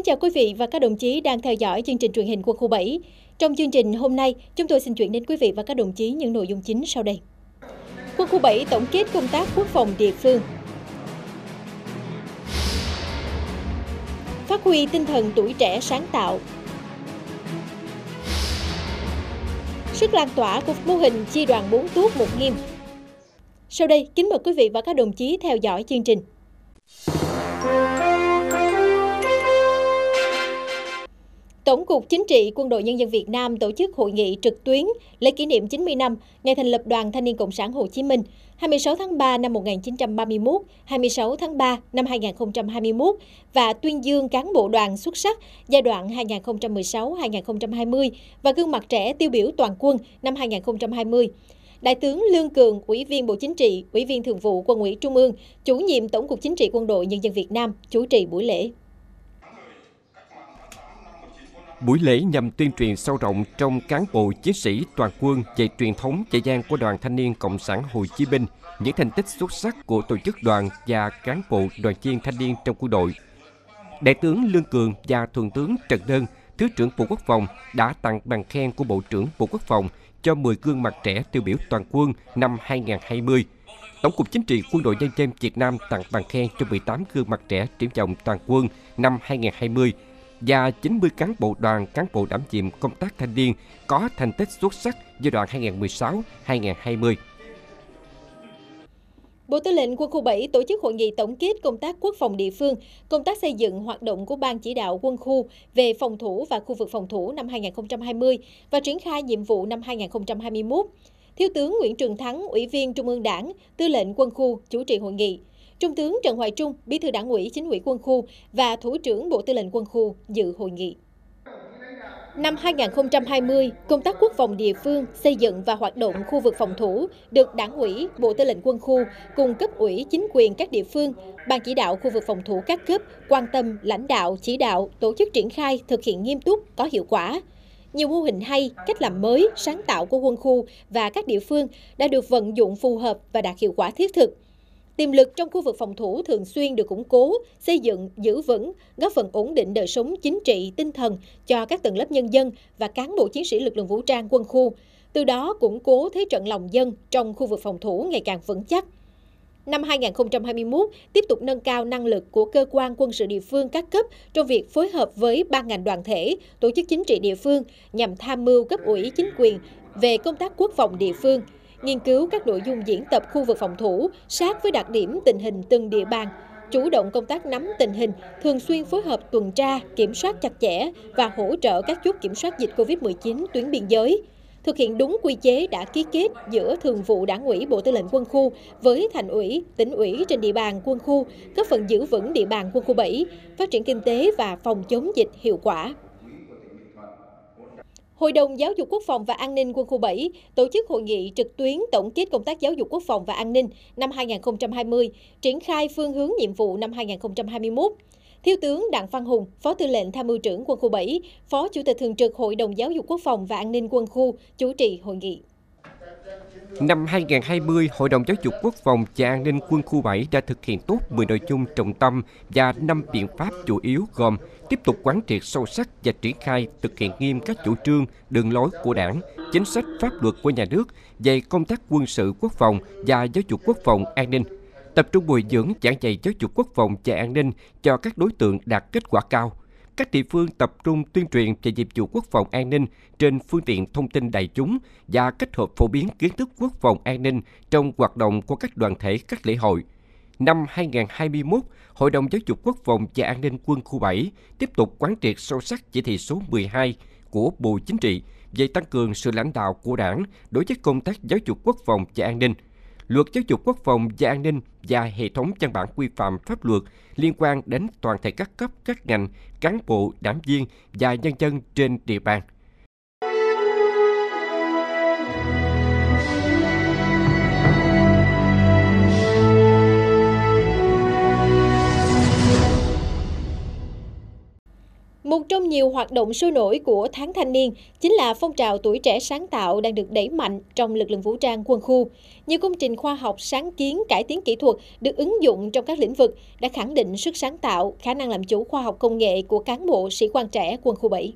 Kính chào quý vị và các đồng chí đang theo dõi chương trình truyền hình Quân khu 7. Trong chương trình hôm nay, chúng tôi xin chuyển đến quý vị và các đồng chí những nội dung chính sau đây. Quân khu 7 tổng kết công tác quốc phòng địa phương. Phát huy tinh thần tuổi trẻ sáng tạo. Sức lan tỏa của mô hình chi đoàn 4 tuốt 1 nghiêm. Sau đây, kính mời quý vị và các đồng chí theo dõi chương trình. Tổng cục Chính trị Quân đội Nhân dân Việt Nam tổ chức hội nghị trực tuyến lễ kỷ niệm 90 năm ngày thành lập Đoàn Thanh niên Cộng sản Hồ Chí Minh 26 tháng 3 năm 1931, 26 tháng 3 năm 2021 và tuyên dương cán bộ đoàn xuất sắc giai đoạn 2016-2020 và gương mặt trẻ tiêu biểu toàn quân năm 2020. Đại tướng Lương Cường, Ủy viên Bộ Chính trị, Ủy viên Thường vụ Quân ủy Trung ương, Chủ nhiệm Tổng cục Chính trị Quân đội Nhân dân Việt Nam chủ trì buổi lễ. Buổi lễ nhằm tuyên truyền sâu rộng trong cán bộ chiến sĩ toàn quân về truyền thống dễ dàng của Đoàn Thanh niên Cộng sản Hồ Chí Minh, những thành tích xuất sắc của tổ chức đoàn và cán bộ đoàn viên thanh niên trong quân đội. Đại tướng Lương Cường và Thượng tướng Trần Đơn, Thứ trưởng Bộ Quốc phòng đã tặng bằng khen của Bộ trưởng Bộ Quốc phòng cho 10 gương mặt trẻ tiêu biểu toàn quân năm 2020. Tổng cục Chính trị Quân đội Nhân dân Việt Nam tặng bằng khen cho 18 gương mặt trẻ triển vọng toàn quân năm 2020. Và 90 cán bộ đoàn, cán bộ đảm nhiệm công tác thanh niên có thành tích xuất sắc giai đoạn 2016-2020. Bộ Tư lệnh Quân khu 7 tổ chức hội nghị tổng kết công tác quốc phòng địa phương, công tác xây dựng hoạt động của Ban chỉ đạo quân khu về phòng thủ và khu vực phòng thủ năm 2020 và triển khai nhiệm vụ năm 2021. Thiếu tướng Nguyễn Trường Thắng, Ủy viên Trung ương Đảng, Tư lệnh Quân khu chủ trì hội nghị. Trung tướng Trần Hoài Trung, Bí thư Đảng ủy Chính ủy Quân khu và Thủ trưởng Bộ Tư lệnh Quân khu dự hội nghị. Năm 2020, công tác quốc phòng địa phương, xây dựng và hoạt động khu vực phòng thủ được Đảng ủy, Bộ Tư lệnh Quân khu cùng cấp ủy chính quyền các địa phương, Ban chỉ đạo khu vực phòng thủ các cấp quan tâm, lãnh đạo, chỉ đạo, tổ chức triển khai, thực hiện nghiêm túc, có hiệu quả. Nhiều mô hình hay, cách làm mới, sáng tạo của quân khu và các địa phương đã được vận dụng phù hợp và đạt hiệu quả thiết thực. Tiềm lực trong khu vực phòng thủ thường xuyên được củng cố, xây dựng, giữ vững, góp phần ổn định đời sống chính trị, tinh thần cho các tầng lớp nhân dân và cán bộ chiến sĩ lực lượng vũ trang quân khu. Từ đó củng cố thế trận lòng dân trong khu vực phòng thủ ngày càng vững chắc. Năm 2021, tiếp tục nâng cao năng lực của cơ quan quân sự địa phương các cấp trong việc phối hợp với ban ngành đoàn thể, tổ chức chính trị địa phương nhằm tham mưu cấp ủy chính quyền về công tác quốc phòng địa phương, nghiên cứu các nội dung diễn tập khu vực phòng thủ sát với đặc điểm tình hình từng địa bàn, chủ động công tác nắm tình hình, thường xuyên phối hợp tuần tra, kiểm soát chặt chẽ và hỗ trợ các chốt kiểm soát dịch COVID-19 tuyến biên giới. Thực hiện đúng quy chế đã ký kết giữa Thường vụ Đảng ủy Bộ Tư lệnh Quân khu với Thành ủy, Tỉnh ủy trên địa bàn quân khu, góp phần giữ vững địa bàn Quân khu 7, phát triển kinh tế và phòng chống dịch hiệu quả. Hội đồng Giáo dục Quốc phòng và An ninh Quân khu 7 tổ chức hội nghị trực tuyến tổng kết công tác giáo dục quốc phòng và an ninh năm 2020, triển khai phương hướng nhiệm vụ năm 2021. Thiếu tướng Đặng Văn Hùng, Phó Tư lệnh Tham mưu trưởng Quân khu 7, Phó Chủ tịch Thường trực Hội đồng Giáo dục Quốc phòng và An ninh Quân khu chủ trì hội nghị. Năm 2020, Hội đồng Giáo dục Quốc phòng và An ninh Quân khu 7 đã thực hiện tốt 10 nội dung trọng tâm và 5 biện pháp chủ yếu gồm tiếp tục quán triệt sâu sắc và triển khai thực hiện nghiêm các chủ trương, đường lối của Đảng, chính sách pháp luật của nhà nước về công tác quân sự quốc phòng và giáo dục quốc phòng an ninh. Tập trung bồi dưỡng giảng dạy giáo dục quốc phòng và an ninh cho các đối tượng đạt kết quả cao. Các địa phương tập trung tuyên truyền về nhiệm vụ quốc phòng an ninh trên phương tiện thông tin đại chúng và kết hợp phổ biến kiến thức quốc phòng an ninh trong hoạt động của các đoàn thể, các lễ hội. Năm 2021, Hội đồng Giáo dục Quốc phòng và An ninh Quân khu 7 tiếp tục quán triệt sâu sắc chỉ thị số 12 của Bộ Chính trị về tăng cường sự lãnh đạo của Đảng đối với công tác giáo dục quốc phòng và an ninh. Luật Giáo dục Quốc phòng và An ninh và hệ thống văn bản quy phạm pháp luật liên quan đến toàn thể các cấp, các ngành, cán bộ, đảng viên và nhân dân trên địa bàn. Một trong nhiều hoạt động sôi nổi của tháng thanh niên chính là phong trào tuổi trẻ sáng tạo đang được đẩy mạnh trong lực lượng vũ trang quân khu. Nhiều công trình khoa học, sáng kiến, cải tiến kỹ thuật được ứng dụng trong các lĩnh vực đã khẳng định sức sáng tạo, khả năng làm chủ khoa học công nghệ của cán bộ sĩ quan trẻ quân khu 7.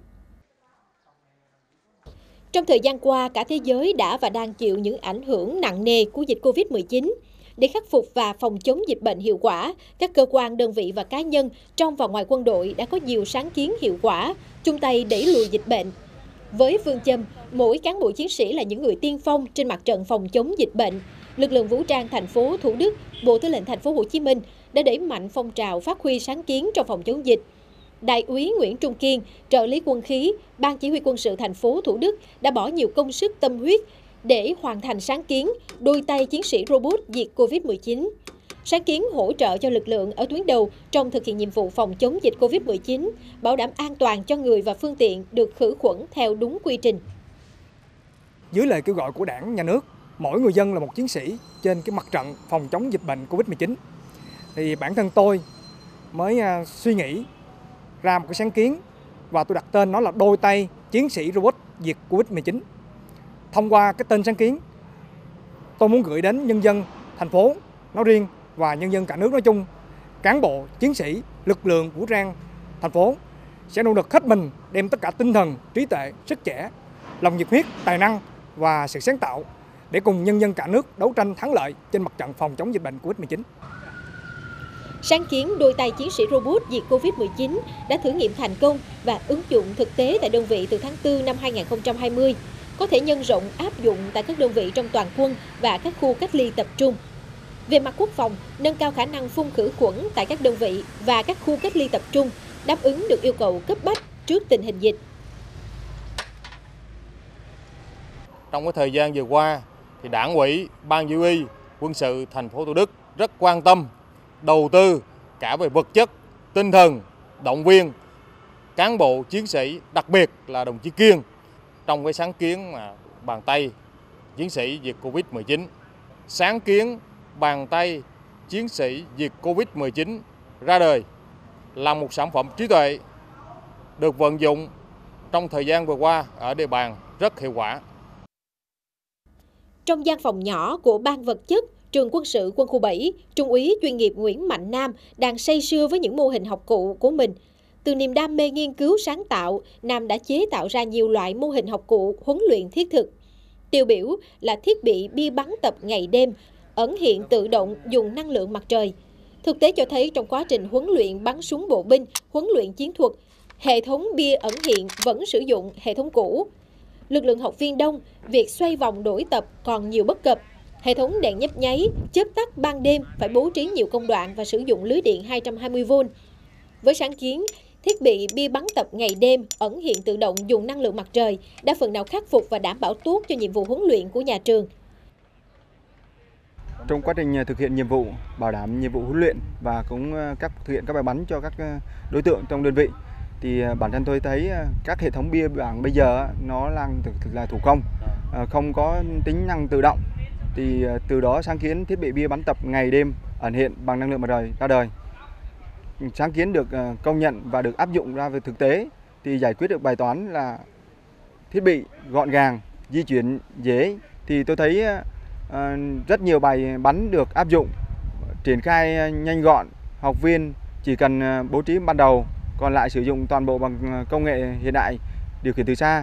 Trong thời gian qua, cả thế giới đã và đang chịu những ảnh hưởng nặng nề của dịch Covid-19. Để khắc phục và phòng chống dịch bệnh hiệu quả, các cơ quan, đơn vị và cá nhân trong và ngoài quân đội đã có nhiều sáng kiến hiệu quả, chung tay đẩy lùi dịch bệnh. Với phương châm, mỗi cán bộ chiến sĩ là những người tiên phong trên mặt trận phòng chống dịch bệnh, lực lượng vũ trang thành phố Thủ Đức, Bộ Tư lệnh thành phố Hồ Chí Minh đã đẩy mạnh phong trào phát huy sáng kiến trong phòng chống dịch. Đại úy Nguyễn Trung Kiên, trợ lý quân khí, Ban Chỉ huy quân sự thành phố Thủ Đức đã bỏ nhiều công sức tâm huyết để hoàn thành sáng kiến đôi tay chiến sĩ robot diệt Covid-19. Sáng kiến hỗ trợ cho lực lượng ở tuyến đầu trong thực hiện nhiệm vụ phòng chống dịch Covid-19, bảo đảm an toàn cho người và phương tiện được khử khuẩn theo đúng quy trình. Dưới lời kêu gọi của Đảng, Nhà nước, mỗi người dân là một chiến sĩ trên cái mặt trận phòng chống dịch bệnh Covid-19. Thì bản thân tôi mới suy nghĩ ra một cái sáng kiến và tôi đặt tên nó là đôi tay chiến sĩ robot diệt Covid-19. Thông qua cái tên sáng kiến, tôi muốn gửi đến nhân dân thành phố nói riêng và nhân dân cả nước nói chung, cán bộ, chiến sĩ, lực lượng vũ trang thành phố sẽ nỗ lực hết mình đem tất cả tinh thần, trí tuệ, sức trẻ, lòng nhiệt huyết, tài năng và sự sáng tạo để cùng nhân dân cả nước đấu tranh thắng lợi trên mặt trận phòng chống dịch bệnh Covid-19. Sáng kiến đôi tay chiến sĩ robot diệt Covid-19 đã thử nghiệm thành công và ứng dụng thực tế tại đơn vị từ tháng 4 năm 2020, có thể nhân rộng áp dụng tại các đơn vị trong toàn quân và các khu cách ly tập trung. Về mặt quốc phòng, nâng cao khả năng phun khử khuẩn tại các đơn vị và các khu cách ly tập trung, đáp ứng được yêu cầu cấp bách trước tình hình dịch. Trong cái thời gian vừa qua, thì Đảng ủy, Ban Chỉ huy quân sự thành phố Thủ Đức rất quan tâm, đầu tư cả về vật chất, tinh thần, động viên cán bộ chiến sĩ, đặc biệt là đồng chí Kiên trong cái sáng kiến mà bàn tay chiến sĩ diệt Covid-19. Sáng kiến bàn tay chiến sĩ diệt Covid-19 ra đời là một sản phẩm trí tuệ được vận dụng trong thời gian vừa qua ở địa bàn rất hiệu quả. Trong gian phòng nhỏ của Ban vật chất Trường Quân sự Quân khu 7, Trung úy chuyên nghiệp Nguyễn Mạnh Nam đang say sưa với những mô hình học cụ của mình. Từ niềm đam mê nghiên cứu sáng tạo, Nam đã chế tạo ra nhiều loại mô hình học cụ huấn luyện thiết thực. Tiêu biểu là thiết bị bia bắn tập ngày đêm, ẩn hiện tự động dùng năng lượng mặt trời. Thực tế cho thấy trong quá trình huấn luyện bắn súng bộ binh, huấn luyện chiến thuật, hệ thống bia ẩn hiện vẫn sử dụng hệ thống cũ. Lực lượng học viên đông, việc xoay vòng đổi tập còn nhiều bất cập. Hệ thống đèn nhấp nháy, chớp tắt ban đêm phải bố trí nhiều công đoạn và sử dụng lưới điện 220V. Với sáng kiến, thiết bị bia bắn tập ngày đêm ẩn hiện tự động dùng năng lượng mặt trời đã phần nào khắc phục và đảm bảo tốt cho nhiệm vụ huấn luyện của nhà trường. Trong quá trình thực hiện nhiệm vụ, bảo đảm nhiệm vụ huấn luyện và cũng thực hiện các bài bắn cho các đối tượng trong đơn vị, thì bản thân tôi thấy các hệ thống bia bảng bây giờ nó thực là thủ công, không có tính năng tự động. Thì từ đó sáng kiến thiết bị bia bắn tập ngày đêm ẩn hiện bằng năng lượng mặt trời ra đời. Sáng kiến được công nhận và được áp dụng ra về thực tế thì giải quyết được bài toán là thiết bị gọn gàng, di chuyển dễ. Thì tôi thấy rất nhiều bài bắn được áp dụng, triển khai nhanh gọn, học viên chỉ cần bố trí ban đầu, còn lại sử dụng toàn bộ bằng công nghệ hiện đại, điều khiển từ xa.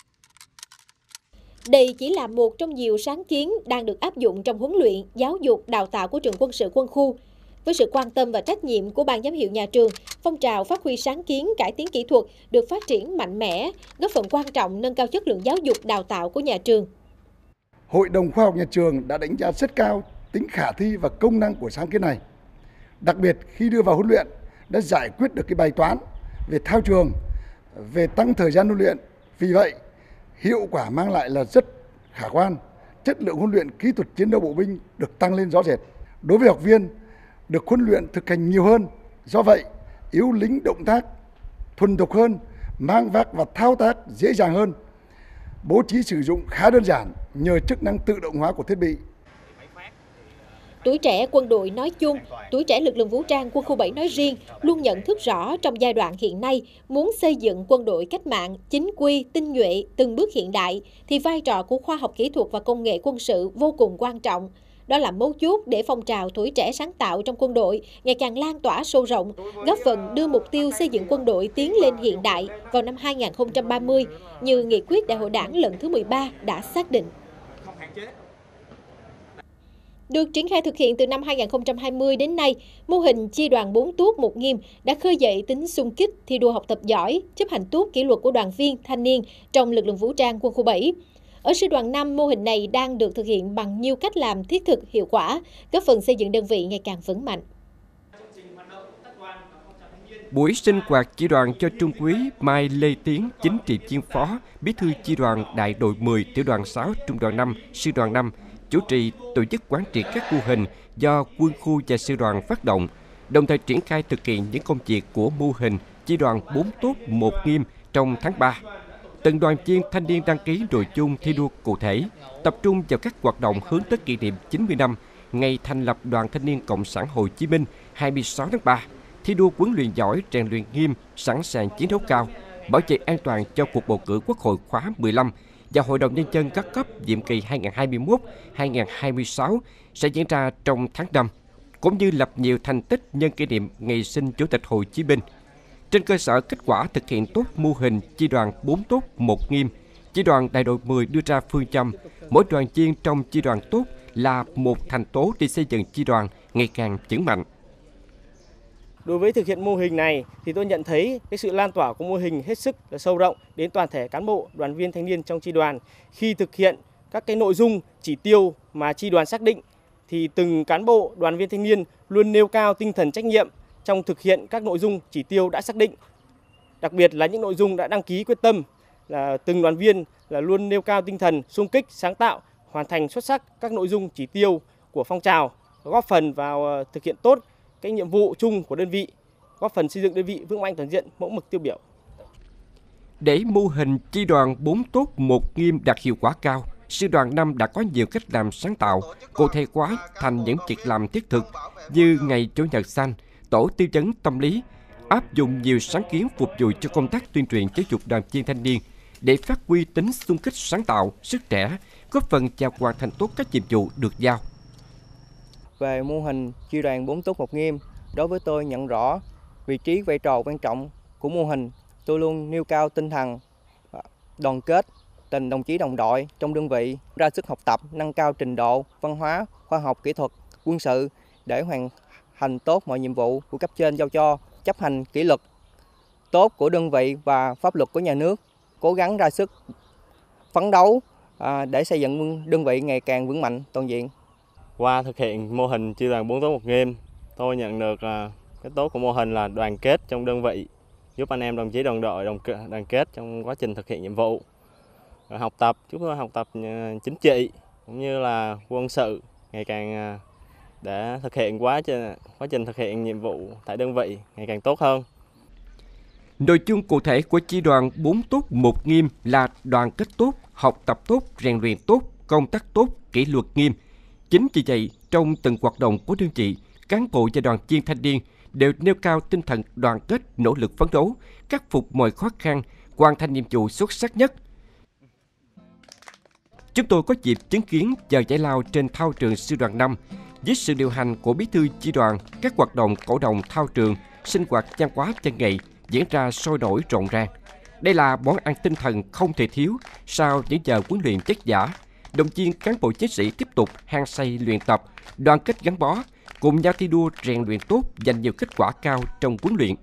Đây chỉ là một trong nhiều sáng kiến đang được áp dụng trong huấn luyện, giáo dục, đào tạo của trường quân sự quân khu. Với sự quan tâm và trách nhiệm của Ban giám hiệu nhà trường, phong trào phát huy sáng kiến, cải tiến kỹ thuật được phát triển mạnh mẽ, góp phần quan trọng nâng cao chất lượng giáo dục, đào tạo của nhà trường. Hội đồng khoa học nhà trường đã đánh giá rất cao tính khả thi và công năng của sáng kiến này. Đặc biệt khi đưa vào huấn luyện đã giải quyết được cái bài toán về thao trường, về tăng thời gian huấn luyện. Vì vậy, hiệu quả mang lại là rất khả quan. Chất lượng huấn luyện kỹ thuật chiến đấu bộ binh được tăng lên rõ rệt. Đối với học viên, được huấn luyện thực hành nhiều hơn. Do vậy, yếu lĩnh động tác thuần thục hơn, mang vác và thao tác dễ dàng hơn. Bố trí sử dụng khá đơn giản nhờ chức năng tự động hóa của thiết bị. Tuổi trẻ quân đội nói chung, tuổi trẻ lực lượng vũ trang quân khu 7 nói riêng luôn nhận thức rõ trong giai đoạn hiện nay muốn xây dựng quân đội cách mạng, chính quy, tinh nhuệ, từng bước hiện đại thì vai trò của khoa học kỹ thuật và công nghệ quân sự vô cùng quan trọng. Đó là mấu chốt để phong trào tuổi trẻ sáng tạo trong quân đội ngày càng lan tỏa sâu rộng, góp phần đưa mục tiêu xây dựng quân đội tiến lên hiện đại vào năm 2030 như nghị quyết Đại hội Đảng lần thứ 13 đã xác định. Được triển khai thực hiện từ năm 2020 đến nay, mô hình chi đoàn 4 tốt 1 nghiêm đã khơi dậy tính xung kích, thi đua học tập giỏi, chấp hành tốt kỷ luật của đoàn viên, thanh niên trong lực lượng vũ trang quân khu 7. Ở sư đoàn 5, mô hình này đang được thực hiện bằng nhiều cách làm thiết thực, hiệu quả, góp phần xây dựng đơn vị ngày càng vững mạnh. Buổi sinh hoạt chi đoàn cho Trung úy Mai Lê Tiến, chính trị viên phó, bí thư chi đoàn đại đội 10, tiểu đoàn 6, trung đoàn 5, sư đoàn 5, chủ trì tổ chức quán triệt các mô hình do quân khu và sư đoàn phát động, đồng thời triển khai thực hiện những công việc của mô hình chi đoàn 4 tốt 1 nghiêm trong tháng 3. Từng đoàn viên thanh niên đăng ký nội dung thi đua cụ thể, tập trung vào các hoạt động hướng tới kỷ niệm 90 năm ngày thành lập Đoàn Thanh niên Cộng sản Hồ Chí Minh 26 tháng 3, thi đua huấn luyện giỏi, rèn luyện nghiêm, sẵn sàng chiến đấu cao, bảo vệ an toàn cho cuộc bầu cử Quốc hội khóa 15 và Hội đồng Nhân dân các cấp nhiệm kỳ 2021-2026 sẽ diễn ra trong tháng 5, cũng như lập nhiều thành tích nhân kỷ niệm ngày sinh Chủ tịch Hồ Chí Minh. Trên cơ sở kết quả thực hiện tốt mô hình chi đoàn 4 tốt 1 nghiêm, chi đoàn đại đội 10 đưa ra phương châm mỗi đoàn viên trong chi đoàn tốt là một thành tố để xây dựng chi đoàn ngày càng vững mạnh. Đối với thực hiện mô hình này thì tôi nhận thấy cái sự lan tỏa của mô hình hết sức là sâu rộng đến toàn thể cán bộ, đoàn viên thanh niên trong chi đoàn. Khi thực hiện các cái nội dung chỉ tiêu mà chi đoàn xác định thì từng cán bộ, đoàn viên thanh niên luôn nêu cao tinh thần trách nhiệm trong thực hiện các nội dung chỉ tiêu đã xác định. Đặc biệt là những nội dung đã đăng ký quyết tâm là từng đoàn viên là luôn nêu cao tinh thần xung kích, sáng tạo, hoàn thành xuất sắc các nội dung chỉ tiêu của phong trào, góp phần vào thực hiện tốt cái nhiệm vụ chung của đơn vị, góp phần xây dựng đơn vị vững mạnh toàn diện, mẫu mực tiêu biểu. Để mô hình chi đoàn 4 tốt 1 nghiêm đạt hiệu quả cao, sư đoàn 5 đã có nhiều cách làm sáng tạo, cụ thể hóa thành những việc làm thiết thực như ngày Chủ nhật xanh, tổ tư vấn tâm lý, áp dụng nhiều sáng kiến phục vụ cho công tác tuyên truyền giáo dục đoàn viên thanh niên để phát huy tính xung kích sáng tạo, sức trẻ, góp phần vào hoàn thành tốt các nhiệm vụ được giao. Về mô hình chi đoàn 4 tốt 1 nghiêm, đối với tôi nhận rõ vị trí vai trò quan trọng của mô hình, tôi luôn nêu cao tinh thần đoàn kết, tình đồng chí đồng đội trong đơn vị, ra sức học tập, nâng cao trình độ văn hóa, khoa học, kỹ thuật, quân sự để hoàn thành tốt mọi nhiệm vụ của cấp trên giao cho, chấp hành kỷ luật tốt của đơn vị và pháp luật của nhà nước, cố gắng ra sức phấn đấu để xây dựng đơn vị ngày càng vững mạnh toàn diện. Qua thực hiện mô hình chi đoàn 4 tốt 1 nghiêm, tôi nhận được cái tốt của mô hình là đoàn kết trong đơn vị, giúp anh em đồng chí đồng đội đoàn kết trong quá trình thực hiện nhiệm vụ. Học tập, chúng tôi học tập chính trị cũng như là quân sự ngày càng để thực hiện quá trình thực hiện nhiệm vụ tại đơn vị ngày càng tốt hơn. Nội dung cụ thể của chi đoàn 4 tốt 1 nghiêm là đoàn kết tốt, học tập tốt, rèn luyện tốt, công tác tốt, kỷ luật nghiêm. Chính vì vậy, trong từng hoạt động của đơn vị, cán bộ và đoàn viên thanh niên đều nêu cao tinh thần đoàn kết, nỗ lực phấn đấu, khắc phục mọi khó khăn, hoàn thành nhiệm vụ xuất sắc nhất. Chúng tôi có dịp chứng kiến giờ giải lao trên thao trường sư đoàn 5 với sự điều hành của bí thư chi đoàn, các hoạt động cổ động thao trường, sinh hoạt văn hóa văn nghệ diễn ra sôi nổi rộn ràng. Đây là món ăn tinh thần không thể thiếu sau những giờ huấn luyện vất vả. Động viên cán bộ chiến sĩ tiếp tục hăng say luyện tập, đoàn kết gắn bó, cùng nhau thi đua rèn luyện tốt, giành nhiều kết quả cao trong huấn luyện.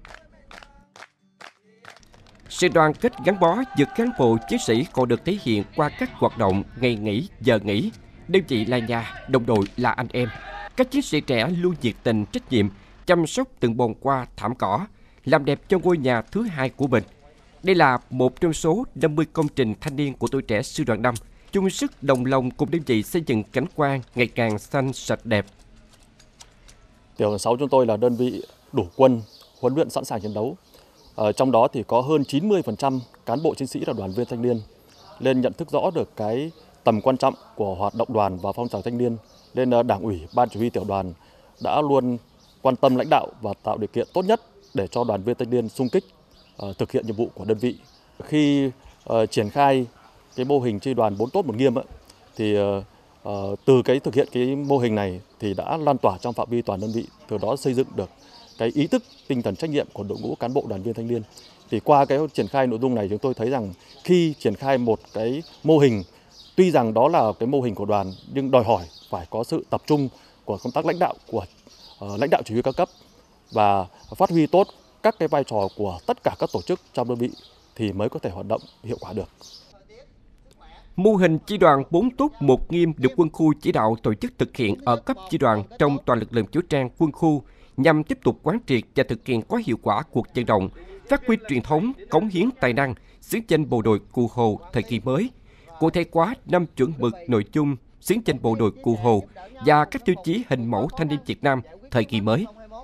Sự đoàn kết gắn bó giữa cán bộ chiến sĩ còn được thể hiện qua các hoạt động ngày nghỉ, giờ nghỉ. Đơn vị là nhà, đồng đội là anh em. Các chiến sĩ trẻ luôn nhiệt tình, trách nhiệm, chăm sóc từng bồn hoa, thảm cỏ, làm đẹp cho ngôi nhà thứ hai của mình. Đây là một trong số 50 công trình thanh niên của tuổi trẻ sư đoàn 5, chung sức đồng lòng cùng đơn vị xây dựng cảnh quan ngày càng xanh sạch đẹp. Tiểu đoàn 6 chúng tôi là đơn vị đủ quân, huấn luyện sẵn sàng chiến đấu. Trong đó thì có hơn 90% cán bộ chiến sĩ là đoàn viên thanh niên, nên nhận thức rõ được cái tầm quan trọng của hoạt động đoàn và phong trào thanh niên, nên Đảng ủy, Ban Chỉ huy tiểu đoàn đã luôn quan tâm lãnh đạo và tạo điều kiện tốt nhất để cho đoàn viên thanh niên xung kích thực hiện nhiệm vụ của đơn vị. Khi triển khai cái mô hình chi đoàn 4 tốt 1 nghiêm thì từ cái thực hiện cái mô hình này thì đã lan tỏa trong phạm vi toàn đơn vị, từ đó xây dựng được cái ý thức, tinh thần trách nhiệm của đội ngũ cán bộ đoàn viên thanh niên. Thì qua cái triển khai nội dung này, chúng tôi thấy rằng khi triển khai một cái mô hình, tuy rằng đó là cái mô hình của đoàn nhưng đòi hỏi phải có sự tập trung của công tác lãnh đạo của lãnh đạo chỉ huy các cấp và phát huy tốt các cái vai trò của tất cả các tổ chức trong đơn vị thì mới có thể hoạt động hiệu quả được. Mô hình chi đoàn 4 tốt 1 nghiêm được quân khu chỉ đạo tổ chức thực hiện ở cấp chi đoàn trong toàn lực lượng vũ trang quân khu nhằm tiếp tục quán triệt và thực hiện có hiệu quả cuộc vận động, phát huy truyền thống, cống hiến tài năng, xứng danh bộ đội Cụ Hồ thời kỳ mới, cụ thể hóa 5 chuẩn mực nội dung xứng danh bộ đội Cụ Hồ và các tiêu chí hình mẫu thanh niên Việt Nam thời kỳ mới.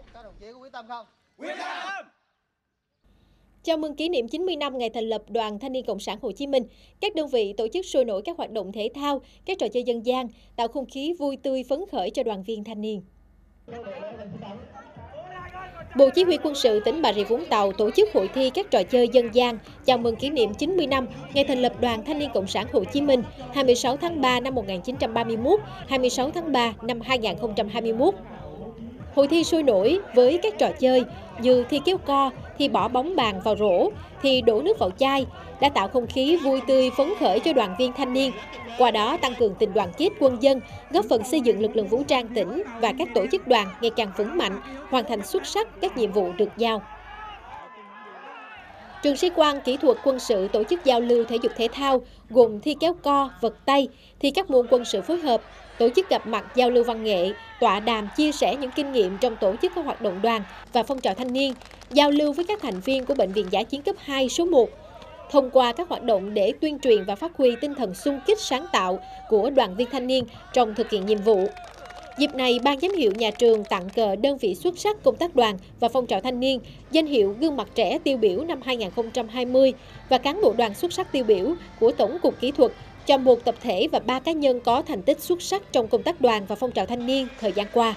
Chào mừng kỷ niệm 90 năm ngày thành lập Đoàn Thanh niên Cộng sản Hồ Chí Minh, các đơn vị tổ chức sôi nổi các hoạt động thể thao, các trò chơi dân gian, tạo không khí vui tươi phấn khởi cho đoàn viên thanh niên. Bộ Chỉ huy Quân sự tỉnh Bà Rịa Vũng Tàu tổ chức hội thi các trò chơi dân gian chào mừng kỷ niệm 90 năm ngày thành lập Đoàn Thanh niên Cộng sản Hồ Chí Minh 26 tháng 3 năm 1931, 26 tháng 3 năm 2021. Hội thi sôi nổi với các trò chơi như thi kéo co, thi bỏ bóng bàn vào rổ, thi đổ nước vào chai đã tạo không khí vui tươi phấn khởi cho đoàn viên thanh niên, qua đó tăng cường tình đoàn kết quân dân, góp phần xây dựng lực lượng vũ trang tỉnh và các tổ chức đoàn ngày càng vững mạnh, hoàn thành xuất sắc các nhiệm vụ được giao. Trường Sĩ quan Kỹ thuật Quân sự tổ chức giao lưu thể dục thể thao gồm thi kéo co, vật tay, thi các môn quân sự phối hợp, tổ chức gặp mặt giao lưu văn nghệ, tọa đàm chia sẻ những kinh nghiệm trong tổ chức các hoạt động đoàn và phong trào thanh niên, giao lưu với các thành viên của Bệnh viện Dã chiến cấp 2 số 1. Thông qua các hoạt động để tuyên truyền và phát huy tinh thần xung kích sáng tạo của đoàn viên thanh niên trong thực hiện nhiệm vụ. Dịp này, Ban giám hiệu nhà trường tặng cờ đơn vị xuất sắc công tác đoàn và phong trào thanh niên, danh hiệu gương mặt trẻ tiêu biểu năm 2020 và cán bộ đoàn xuất sắc tiêu biểu của Tổng cục Kỹ thuật cho 1 tập thể và 3 cá nhân có thành tích xuất sắc trong công tác đoàn và phong trào thanh niên thời gian qua.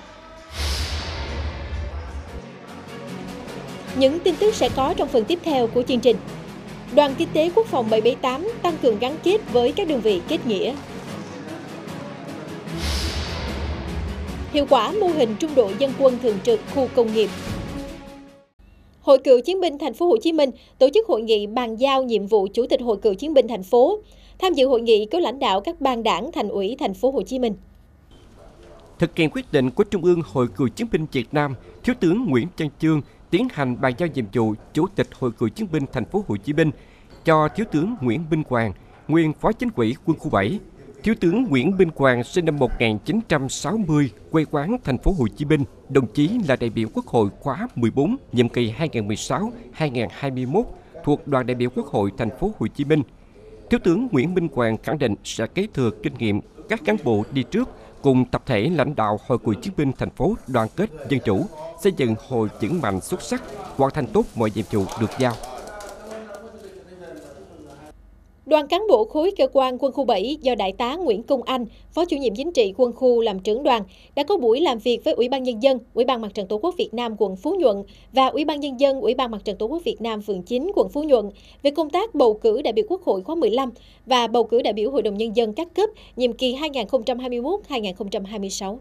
Những tin tức sẽ có trong phần tiếp theo của chương trình. Đoàn Kinh tế Quốc phòng 778 tăng cường gắn kết với các đơn vị kết nghĩa. Hiệu quả mô hình trung đội dân quân thường trực khu công nghiệp. Hội Cựu chiến binh Thành phố Hồ Chí Minh tổ chức hội nghị bàn giao nhiệm vụ Chủ tịch Hội Cựu chiến binh thành phố. Tham dự hội nghị có lãnh đạo các ban đảng, thành ủy Thành phố Hồ Chí Minh. Thực hiện quyết định của Trung ương Hội Cựu chiến binh Việt Nam, Thiếu tướng Nguyễn Văn Chương tiến hành bàn giao nhiệm vụ Chủ tịch Hội Cựu chiến binh Thành phố Hồ Chí Minh cho Thiếu tướng Nguyễn Minh Hoàng, nguyên Phó Chính ủy Quân khu 7. Thiếu tướng Nguyễn Minh Hoàng sinh năm 1960, quê quán Thành phố Hồ Chí Minh, đồng chí là đại biểu Quốc hội khóa 14, nhiệm kỳ 2016-2021 thuộc Đoàn đại biểu Quốc hội Thành phố Hồ Chí Minh. Thiếu tướng Nguyễn Minh Hoàng khẳng định sẽ kế thừa kinh nghiệm các cán bộ đi trước cùng tập thể lãnh đạo Hội Cựu chiến binh thành phố đoàn kết dân chủ, xây dựng hội vững mạnh xuất sắc, hoàn thành tốt mọi nhiệm vụ được giao. Đoàn cán bộ khối cơ quan Quân khu 7 do Đại tá Nguyễn Công Anh, Phó Chủ nhiệm Chính trị Quân khu làm trưởng đoàn, đã có buổi làm việc với Ủy ban Nhân dân, Ủy ban Mặt trận Tổ quốc Việt Nam quận Phú Nhuận và Ủy ban Nhân dân, Ủy ban Mặt trận Tổ quốc Việt Nam phường 9 quận Phú Nhuận về công tác bầu cử đại biểu Quốc hội khóa 15 và bầu cử đại biểu Hội đồng Nhân dân các cấp nhiệm kỳ 2021-2026.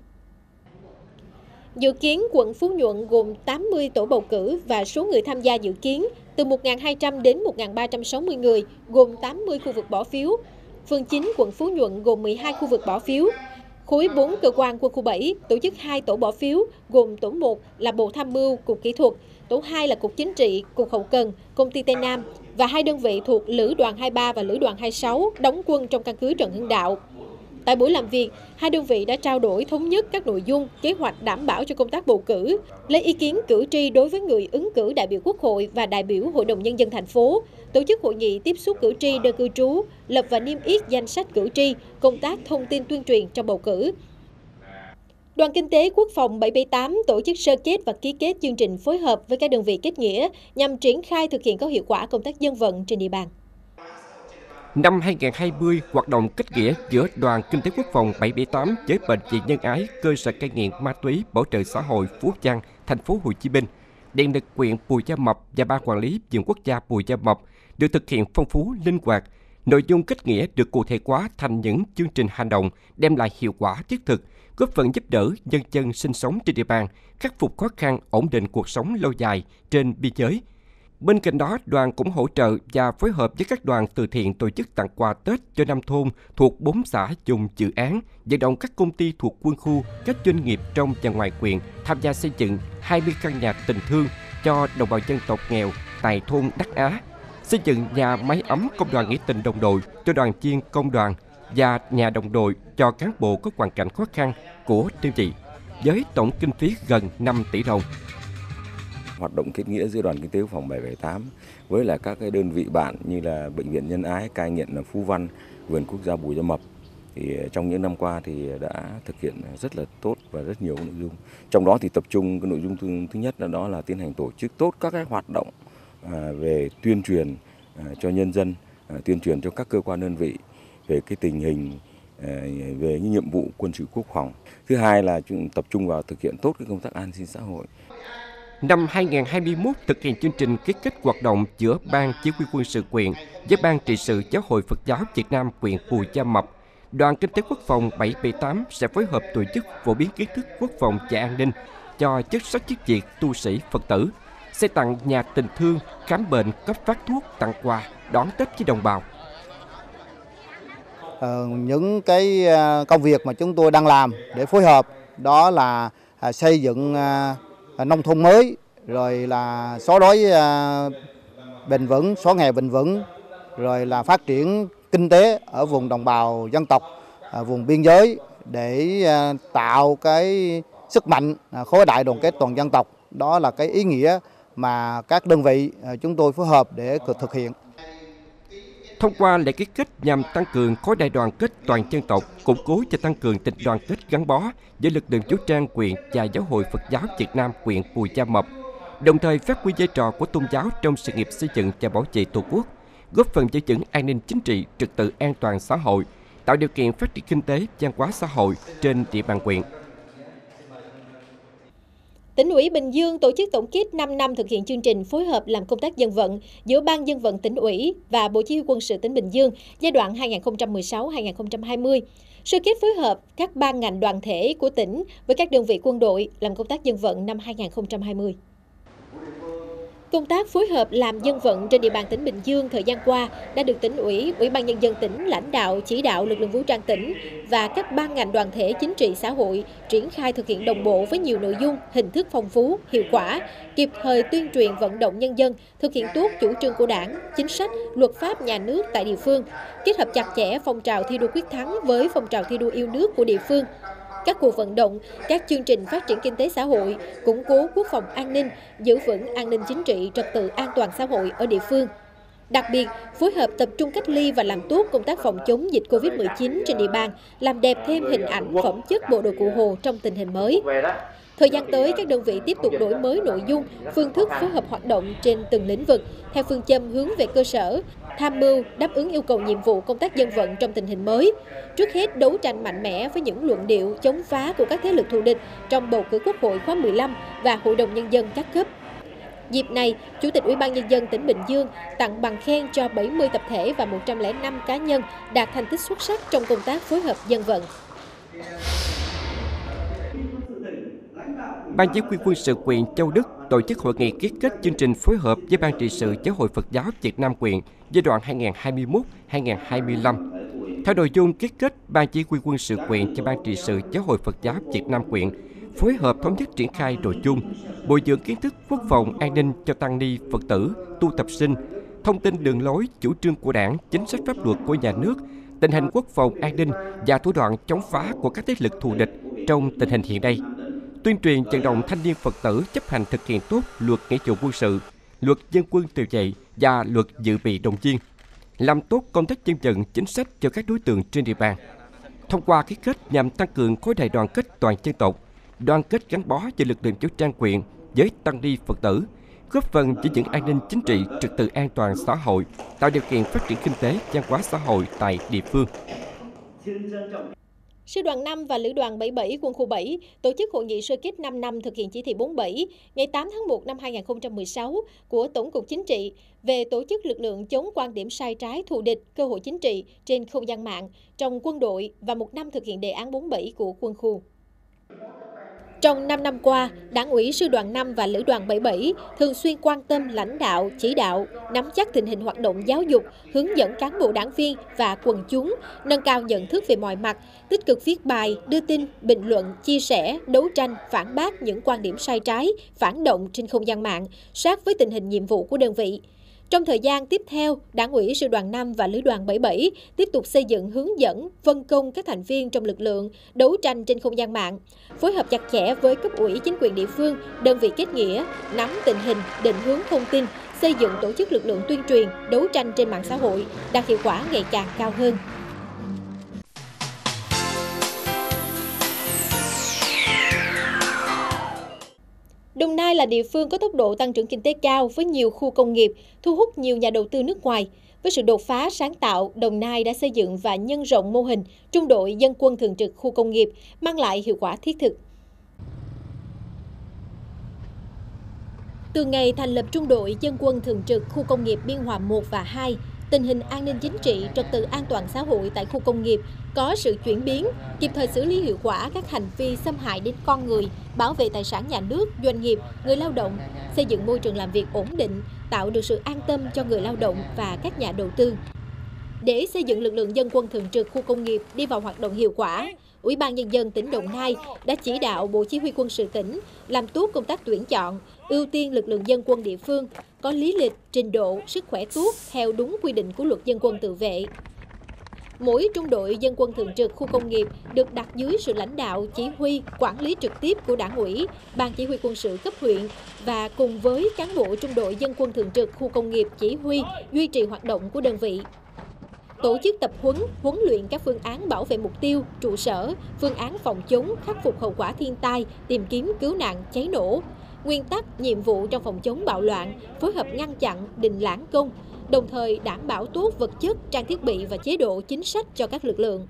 Dự kiến quận Phú Nhuận gồm 80 tổ bầu cử và số người tham gia dự kiến từ 1.200 đến 1.360 người, gồm 80 khu vực bỏ phiếu. Phường 9 quận Phú Nhuận gồm 12 khu vực bỏ phiếu. Khối 4 cơ quan Quân khu 7 tổ chức 2 tổ bỏ phiếu, gồm tổ 1 là Bộ Tham mưu, Cục Kỹ thuật, tổ 2 là Cục Chính trị, Cục Hậu cần, Công ty Tây Nam và 2 đơn vị thuộc Lữ đoàn 23 và Lữ đoàn 26 đóng quân trong căn cứ Trần Hưng Đạo. Tại buổi làm việc, 2 đơn vị đã trao đổi thống nhất các nội dung, kế hoạch đảm bảo cho công tác bầu cử, lấy ý kiến cử tri đối với người ứng cử đại biểu Quốc hội và đại biểu Hội đồng Nhân dân thành phố, tổ chức hội nghị tiếp xúc cử tri nơi cư trú, lập và niêm yết danh sách cử tri, công tác thông tin tuyên truyền trong bầu cử. Đoàn Kinh tế Quốc phòng 778 tổ chức sơ kết và ký kết chương trình phối hợp với các đơn vị kết nghĩa nhằm triển khai thực hiện có hiệu quả công tác dân vận trên địa bàn. Năm 2020, hoạt động kết nghĩa giữa Đoàn Kinh tế Quốc phòng 778 với Bệnh viện Nhân ái, cơ sở cai nghiện ma túy bảo trợ xã hội Phú Vang, thành phố Hồ Chí Minh, Điện lực huyện Bù Gia Mập và Ban quản lý vườn quốc gia Bù Gia Mập được thực hiện phong phú, linh hoạt. Nội dung kết nghĩa được cụ thể hóa thành những chương trình hành động đem lại hiệu quả thiết thực, góp phần giúp đỡ nhân dân sinh sống trên địa bàn, khắc phục khó khăn, ổn định cuộc sống lâu dài trên biên giới. Bên cạnh đó, đoàn cũng hỗ trợ và phối hợp với các đoàn từ thiện tổ chức tặng quà Tết cho 5 thôn thuộc 4 xã vùng dự án, vận động các công ty thuộc quân khu, các doanh nghiệp trong và ngoài huyện tham gia xây dựng 20 căn nhà tình thương cho đồng bào dân tộc nghèo tại thôn Đắc Á, xây dựng nhà máy ấm công đoàn nghĩa tình đồng đội cho đoàn viên công đoàn và nhà đồng đội cho cán bộ có hoàn cảnh khó khăn của đơn vị, với tổng kinh phí gần 5 tỷ đồng. Hoạt động kết nghĩa giữa Đoàn Kinh tế Quốc phòng 778 với là các cái đơn vị bạn như là Bệnh viện Nhân ái, cai nghiện là Phú Văn, Vườn Quốc gia Bù Gia Mập thì trong những năm qua thì đã thực hiện rất là tốt và rất nhiều nội dung. Trong đó thì tập trung cái nội dung thứ nhất đó là tiến hành tổ chức tốt các cái hoạt động về tuyên truyền cho nhân dân, tuyên truyền cho các cơ quan đơn vị về cái tình hình về những nhiệm vụ quân sự quốc phòng. Thứ hai là tập trung vào thực hiện tốt cái công tác an sinh xã hội. Năm 2021 thực hiện chương trình ký kết hoạt động giữa Ban Chỉ huy quân sự huyện với Ban trị sự Giáo hội Phật giáo Việt Nam huyện Bù Gia Mập, Đoàn Kinh tế Quốc phòng 778 sẽ phối hợp tổ chức phổ biến kiến thức quốc phòng và an ninh cho chức sắc chức việc, tu sĩ, Phật tử, xây tặng nhà tình thương, khám bệnh, cấp phát thuốc, tặng quà, đón Tết với đồng bào. Những cái công việc mà chúng tôi đang làm để phối hợp đó là xây dựng nông thôn mới, rồi là xóa đói bền vững, xóa nghèo bền vững, rồi là phát triển kinh tế ở vùng đồng bào dân tộc, vùng biên giới để tạo cái sức mạnh khối đại đoàn kết toàn dân tộc. Đó là cái ý nghĩa mà các đơn vị chúng tôi phối hợp để thực hiện. Thông qua lễ ký kết nhằm tăng cường khối đại đoàn kết toàn dân tộc, củng cố và tăng cường tình đoàn kết gắn bó giữa lực lượng vũ trang huyện và Giáo hội Phật giáo Việt Nam huyện Bù Gia Mập, đồng thời phát huy vai trò của tôn giáo trong sự nghiệp xây dựng và bảo vệ Tổ quốc, góp phần giữ vững an ninh chính trị, trật tự an toàn xã hội, tạo điều kiện phát triển kinh tế, văn hóa xã hội trên địa bàn huyện. Tỉnh ủy Bình Dương tổ chức tổng kết 5 năm thực hiện chương trình phối hợp làm công tác dân vận giữa Ban Dân vận tỉnh ủy và Bộ Chỉ huy Quân sự tỉnh Bình Dương giai đoạn 2016-2020. Sơ kết phối hợp các ban ngành đoàn thể của tỉnh với các đơn vị quân đội làm công tác dân vận năm 2020. Công tác phối hợp làm dân vận trên địa bàn tỉnh Bình Dương thời gian qua đã được tỉnh ủy, Ủy ban Nhân dân tỉnh lãnh đạo, chỉ đạo lực lượng vũ trang tỉnh và các ban ngành đoàn thể chính trị xã hội triển khai thực hiện đồng bộ với nhiều nội dung, hình thức phong phú, hiệu quả, kịp thời tuyên truyền vận động nhân dân, thực hiện tốt chủ trương của Đảng, chính sách, luật pháp nhà nước tại địa phương, kết hợp chặt chẽ phong trào thi đua quyết thắng với phong trào thi đua yêu nước của địa phương. Các cuộc vận động, các chương trình phát triển kinh tế xã hội, củng cố quốc phòng an ninh, giữ vững an ninh chính trị, trật tự an toàn xã hội ở địa phương. Đặc biệt, phối hợp tập trung cách ly và làm tốt công tác phòng chống dịch Covid-19 trên địa bàn, làm đẹp thêm hình ảnh phẩm chất bộ đội Cụ Hồ trong tình hình mới. Thời gian tới, các đơn vị tiếp tục đổi mới nội dung, phương thức phối hợp hoạt động trên từng lĩnh vực, theo phương châm hướng về cơ sở, tham mưu, đáp ứng yêu cầu nhiệm vụ công tác dân vận trong tình hình mới. Trước hết, đấu tranh mạnh mẽ với những luận điệu chống phá của các thế lực thù địch trong bầu cử Quốc hội khóa 15 và Hội đồng Nhân dân các cấp. Dịp này, Chủ tịch Ủy ban Nhân dân tỉnh Bình Dương tặng bằng khen cho 70 tập thể và 105 cá nhân đạt thành tích xuất sắc trong công tác phối hợp dân vận. Ban Chỉ huy Quân sự huyện Châu Đức tổ chức hội nghị ký kết chương trình phối hợp với Ban trị sự Giáo hội Phật giáo Việt Nam huyện giai đoạn 2021-2025. Theo nội dung ký kết, Ban Chỉ huy Quân sự huyện cho Ban trị sự Giáo hội Phật giáo Việt Nam huyện phối hợp thống nhất triển khai nội dung bồi dưỡng kiến thức quốc phòng an ninh cho tăng ni Phật tử, tu tập sinh, thông tin đường lối, chủ trương của Đảng, chính sách pháp luật của nhà nước, tình hình quốc phòng an ninh và thủ đoạn chống phá của các thế lực thù địch trong tình hình hiện nay. Tuyên truyền vận động thanh niên Phật tử chấp hành thực hiện tốt luật nghĩa vụ quân sự, luật dân quân tự vệ và luật dự bị động viên, làm tốt công tác dân vận chính sách cho các đối tượng trên địa bàn. Thông qua ký kết nhằm tăng cường khối đại đoàn kết toàn dân tộc, đoàn kết gắn bó giữa lực lượng vũ trang huyện với tăng ni Phật tử, góp phần giữ vững an ninh chính trị, trật tự an toàn xã hội, tạo điều kiện phát triển kinh tế, văn hóa xã hội tại địa phương. Sư đoàn 5 và Lữ đoàn 77 Quân khu 7 tổ chức hội nghị sơ kết 5 năm thực hiện chỉ thị 47 ngày 8 tháng 1 năm 2016 của Tổng cục Chính trị về tổ chức lực lượng chống quan điểm sai trái thù địch, cơ hội chính trị trên không gian mạng trong quân đội và 1 năm thực hiện đề án 47 của quân khu. Trong 5 năm qua, Đảng ủy Sư đoàn 5 và Lữ đoàn 77 thường xuyên quan tâm lãnh đạo, chỉ đạo, nắm chắc tình hình hoạt động giáo dục, hướng dẫn cán bộ đảng viên và quần chúng, nâng cao nhận thức về mọi mặt, tích cực viết bài, đưa tin, bình luận, chia sẻ, đấu tranh, phản bác những quan điểm sai trái, phản động trên không gian mạng, sát với tình hình nhiệm vụ của đơn vị. Trong thời gian tiếp theo, Đảng ủy Sư đoàn 5 và Lữ đoàn 77 tiếp tục xây dựng hướng dẫn, phân công các thành viên trong lực lượng đấu tranh trên không gian mạng, phối hợp chặt chẽ với cấp ủy chính quyền địa phương, đơn vị kết nghĩa, nắm tình hình, định hướng thông tin, xây dựng tổ chức lực lượng tuyên truyền, đấu tranh trên mạng xã hội, đạt hiệu quả ngày càng cao hơn. Đồng Nai là địa phương có tốc độ tăng trưởng kinh tế cao với nhiều khu công nghiệp, thu hút nhiều nhà đầu tư nước ngoài. Với sự đột phá sáng tạo, Đồng Nai đã xây dựng và nhân rộng mô hình trung đội dân quân thường trực khu công nghiệp, mang lại hiệu quả thiết thực. Từ ngày thành lập trung đội dân quân thường trực khu công nghiệp Biên Hòa 1 và 2, tình hình an ninh chính trị, trật tự an toàn xã hội tại khu công nghiệp có sự chuyển biến, kịp thời xử lý hiệu quả các hành vi xâm hại đến con người, bảo vệ tài sản nhà nước, doanh nghiệp, người lao động, xây dựng môi trường làm việc ổn định, tạo được sự an tâm cho người lao động và các nhà đầu tư. Để xây dựng lực lượng dân quân thường trực khu công nghiệp đi vào hoạt động hiệu quả, Ủy ban Nhân dân tỉnh Đồng Nai đã chỉ đạo Bộ Chỉ huy Quân sự tỉnh làm tốt công tác tuyển chọn, ưu tiên lực lượng dân quân địa phương, có lý lịch, trình độ, sức khỏe tốt theo đúng quy định của Luật Dân quân tự vệ. Mỗi trung đội dân quân thường trực khu công nghiệp được đặt dưới sự lãnh đạo, chỉ huy, quản lý trực tiếp của Đảng ủy, Ban Chỉ huy Quân sự cấp huyện và cùng với cán bộ trung đội dân quân thường trực khu công nghiệp chỉ huy, duy trì hoạt động của đơn vị. Tổ chức tập huấn luyện các phương án bảo vệ mục tiêu, trụ sở, phương án phòng chống, khắc phục hậu quả thiên tai, tìm kiếm cứu nạn, cháy nổ, nguyên tắc, nhiệm vụ trong phòng chống bạo loạn, phối hợp ngăn chặn, định lãng công, đồng thời đảm bảo tốt vật chất, trang thiết bị và chế độ chính sách cho các lực lượng.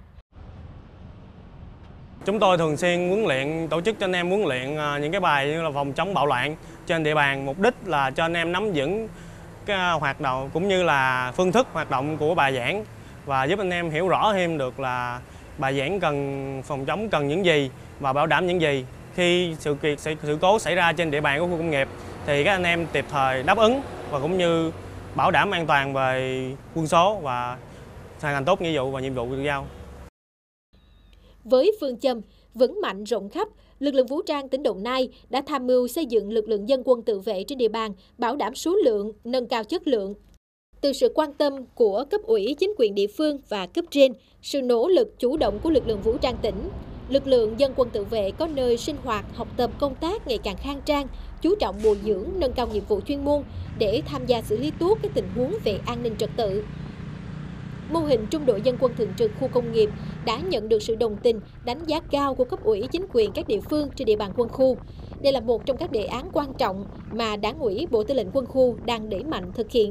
Chúng tôi thường xuyên huấn luyện, tổ chức cho anh em huấn luyện những cái bài như là phòng chống bạo loạn trên địa bàn, mục đích là cho anh em nắm vững cái hoạt động cũng như là phương thức hoạt động của bài giảng và giúp anh em hiểu rõ thêm được là bài giảng cần phòng chống cần những gì và bảo đảm những gì. Khi sự cố xảy ra trên địa bàn của khu công nghiệp thì các anh em kịp thời đáp ứng và cũng như bảo đảm an toàn về quân số và hoàn thành tốt nghĩa vụ và nhiệm vụ được giao. Với phương châm vững mạnh rộng khắp, lực lượng vũ trang tỉnh Đồng Nai đã tham mưu xây dựng lực lượng dân quân tự vệ trên địa bàn, bảo đảm số lượng, nâng cao chất lượng. Từ sự quan tâm của cấp ủy chính quyền địa phương và cấp trên, sự nỗ lực chủ động của lực lượng vũ trang tỉnh, lực lượng dân quân tự vệ có nơi sinh hoạt, học tập, công tác ngày càng khang trang, chú trọng bồi dưỡng, nâng cao nghiệp vụ chuyên môn để tham gia xử lý tốt các tình huống về an ninh trật tự. Mô hình trung đội dân quân thường trực khu công nghiệp đã nhận được sự đồng tình, đánh giá cao của cấp ủy chính quyền các địa phương trên địa bàn quân khu. Đây là một trong các đề án quan trọng mà Đảng ủy Bộ Tư lệnh Quân khu đang đẩy mạnh thực hiện.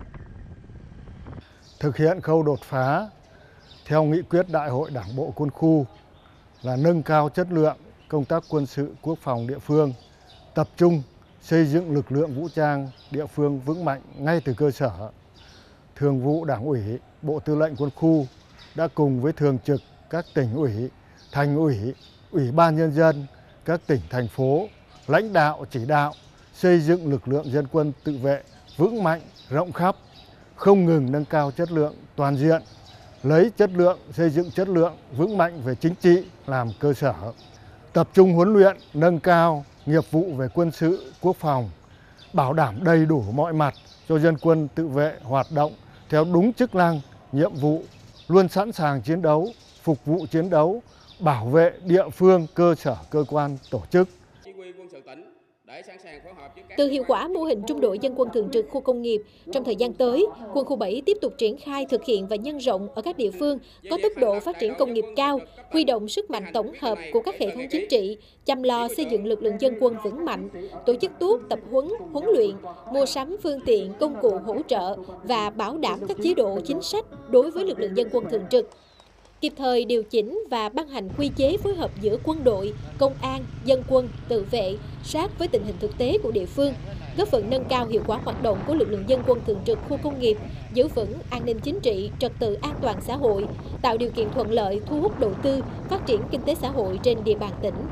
Thực hiện khâu đột phá theo nghị quyết Đại hội Đảng bộ Quân khu là nâng cao chất lượng công tác quân sự quốc phòng địa phương, tập trung xây dựng lực lượng vũ trang địa phương vững mạnh ngay từ cơ sở. Thường vụ Đảng ủy, Bộ Tư lệnh Quân khu đã cùng với thường trực các tỉnh ủy, thành ủy, ủy ban nhân dân, các tỉnh, thành phố, lãnh đạo chỉ đạo xây dựng lực lượng dân quân tự vệ vững mạnh, rộng khắp, không ngừng nâng cao chất lượng toàn diện, lấy chất lượng xây dựng chất lượng vững mạnh về chính trị làm cơ sở, tập trung huấn luyện, nâng cao nghiệp vụ về quân sự, quốc phòng, bảo đảm đầy đủ mọi mặt cho dân quân tự vệ hoạt động theo đúng chức năng, nhiệm vụ, luôn sẵn sàng chiến đấu, phục vụ chiến đấu, bảo vệ địa phương, cơ sở, cơ quan, tổ chức. Từ hiệu quả mô hình trung đội dân quân thường trực khu công nghiệp, trong thời gian tới, quân khu 7 tiếp tục triển khai thực hiện và nhân rộng ở các địa phương có tốc độ phát triển công nghiệp cao, huy động sức mạnh tổng hợp của các hệ thống chính trị, chăm lo xây dựng lực lượng dân quân vững mạnh, tổ chức tốt tập huấn, huấn luyện, mua sắm phương tiện, công cụ hỗ trợ và bảo đảm các chế độ chính sách đối với lực lượng dân quân thường trực. Kịp thời điều chỉnh và ban hành quy chế phối hợp giữa quân đội, công an, dân quân, tự vệ sát với tình hình thực tế của địa phương, góp phần nâng cao hiệu quả hoạt động của lực lượng dân quân thường trực khu công nghiệp, giữ vững an ninh chính trị, trật tự an toàn xã hội, tạo điều kiện thuận lợi thu hút đầu tư, phát triển kinh tế xã hội trên địa bàn tỉnh.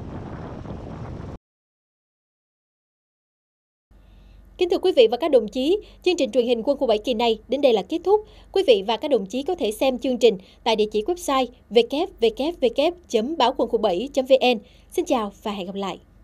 Kính thưa quý vị và các đồng chí, chương trình truyền hình Quân khu 7 kỳ này đến đây là kết thúc. Quý vị và các đồng chí có thể xem chương trình tại địa chỉ website www.baoquankhu7.vn. Xin chào và hẹn gặp lại!